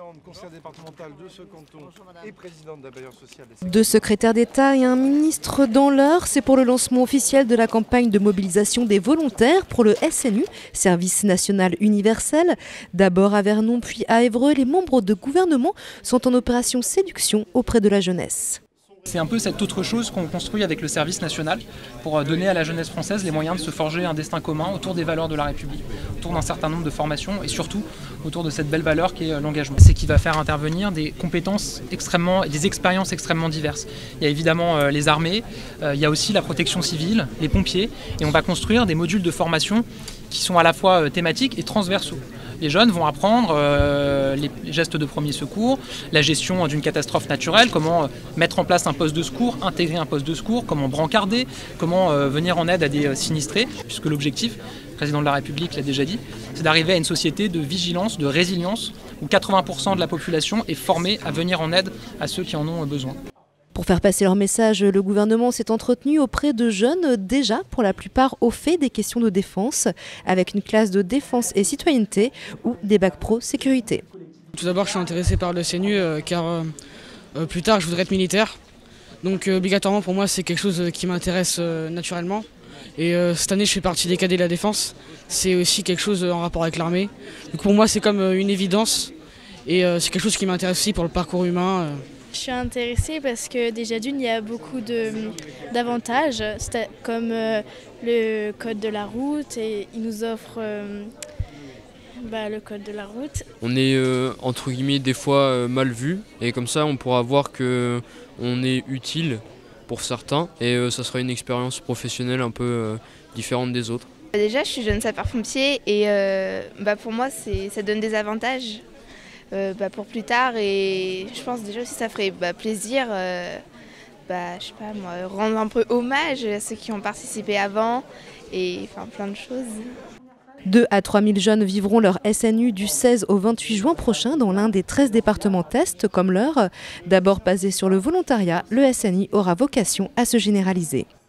suppléante, conseillère départementale de ce canton et présidente de la bailleur sociale. Deux secrétaires d'État et un ministre dans l'heure, c'est pour le lancement officiel de la campagne de mobilisation des volontaires pour le SNU, Service National Universel. D'abord à Vernon puis à Évreux, les membres de gouvernement sont en opération séduction auprès de la jeunesse. C'est un peu cette autre chose qu'on construit avec le service national pour donner à la jeunesse française les moyens de se forger un destin commun autour des valeurs de la République, autour d'un certain nombre de formations et surtout autour de cette belle valeur qui est l'engagement. C'est qui va faire intervenir des compétences extrêmement et des expériences extrêmement diverses. Il y a évidemment les armées, il y a aussi la protection civile, les pompiers et on va construire des modules de formation qui sont à la fois thématiques et transversaux. Les jeunes vont apprendre les gestes de premier secours, la gestion d'une catastrophe naturelle, comment mettre en place un poste de secours, intégrer un poste de secours, comment brancarder, comment venir en aide à des sinistrés, puisque l'objectif, le président de la République l'a déjà dit, c'est d'arriver à une société de vigilance, de résilience, où 80% de la population est formée à venir en aide à ceux qui en ont besoin. Pour faire passer leur message, le gouvernement s'est entretenu auprès de jeunes déjà pour la plupart au fait des questions de défense, avec une classe de défense et citoyenneté ou des bacs pro sécurité. Tout d'abord, je suis intéressé par le SNU car plus tard, je voudrais être militaire. Donc obligatoirement pour moi, c'est quelque chose qui m'intéresse naturellement. Et cette année, je fais partie des cadets de la défense. C'est aussi quelque chose en rapport avec l'armée. Donc pour moi, c'est comme une évidence et c'est quelque chose qui m'intéresse aussi pour le parcours humain. Je suis intéressée parce que déjà d'une, il y a beaucoup d'avantages, comme le code de la route et il nous offre le code de la route. On est entre guillemets des fois mal vu et comme ça on pourra voir qu'on est utile pour certains et ça sera une expérience professionnelle un peu différente des autres. Déjà je suis jeune sapeur-pompier et pour moi ça donne des avantages. Pour plus tard et je pense déjà aussi ça ferait plaisir je sais pas moi, rendre un peu hommage à ceux qui ont participé avant et enfin plein de choses. 2 à 3 000 jeunes vivront leur SNU du 16 au 28 juin prochain dans l'un des 13 départements tests comme l'Eure. D'abord basé sur le volontariat, le SNU aura vocation à se généraliser.